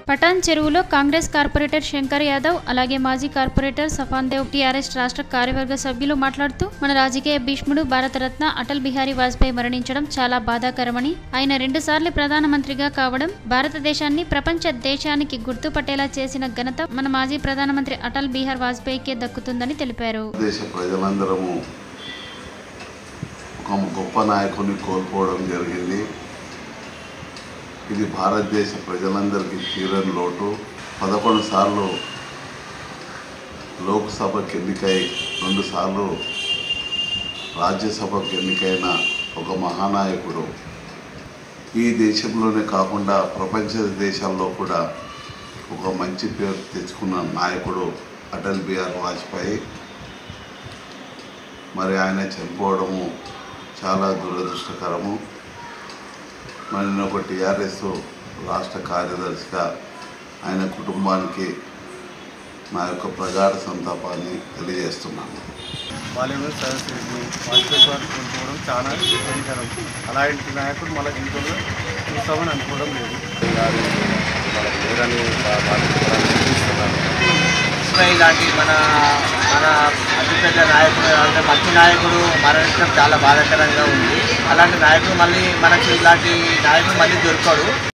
పటాన్ చెరువులో కాంగ్రెస్ కార్పొరేటర్ శంకర్ యాదవ్ అలాగే మాజీ కార్పొరేటర్ సఫాన్ దేవ్ టీఆర్ఎస్ రాష్ట్ర కార్యవర్గ సభ్యులు మాట్లాడుతూ మన రాజకీయ భీష్ముడు భారతరత్న అటల్ బిహారీ వాజ్పేయి మరణించడం చాలా బాధాకరమని, ఆయన 2 సార్లు ప్రధానమంత్రిగా కావడం భారతదేశాన్ని ప్రపంచ దేశానికి గుర్తుపట్టేలా చేసిన ఘనత మన మాజీ ప్రధానమంత్రి అటల్ బిహారీ వాజ్పేయికే దక్కుతుందని తెలిపారు. దేశ ప్రజలందరము ఒక గొప్ప నాయకుని కోల్పోవడం జరిగింది. ఇది భారతదేశ ప్రజలందరికీ తీరని లోటు. 11 సార్లు లోక్సభకు ఎన్నికై 2 సార్లు రాజ్యసభకు ఎన్నికైన ఒక మహానాయకుడు ఈ దేశంలోనే కాకుండా ప్రపంచ దేశాల్లో కూడా ఒక మంచి పేరు తెచ్చుకున్న నాయకుడు అటల్ బిహారీ వాజ్పేయి. మరి ఆయన చనిపోవడము చాలా దురదృష్టకరము. మరి నేను ఒక టీఆర్ఎస్ రాష్ట్ర కార్యదర్శిగా ఆయన కుటుంబానికి నా యొక్క ప్రగాఢ సంతాపాన్ని తెలియజేస్తున్నాను. పార్లమెంట్ సదస్సులు వాజ్పేయి గారు కోల్పోవడం చాలా ఇబ్బందికరం. అలాంటి నాయకుడు మన జీవితంలో చూస్తామని అనుకోవడం లేదు. ఇలాంటి మన అతిపెద్ద నాయకుడు అంటే మంచి నాయకుడు మరణించడం చాలా బాధాకరంగా ఉంది. అలాంటి నాయకుడు మళ్ళీ మనకి ఇలాంటి నాయకుడు మళ్ళీ దొరకడు.